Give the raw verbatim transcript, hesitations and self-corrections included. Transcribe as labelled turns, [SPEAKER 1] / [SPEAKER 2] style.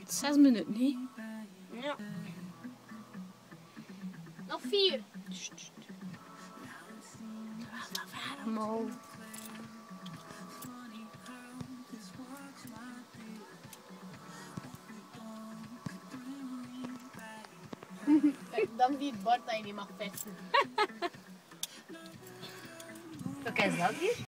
[SPEAKER 1] Zes minuten, niet?
[SPEAKER 2] Ja. Nog vier.
[SPEAKER 1] Mo.
[SPEAKER 2] Dan die Bart dat je niet mag vechten.
[SPEAKER 3] Oké, is dat hier?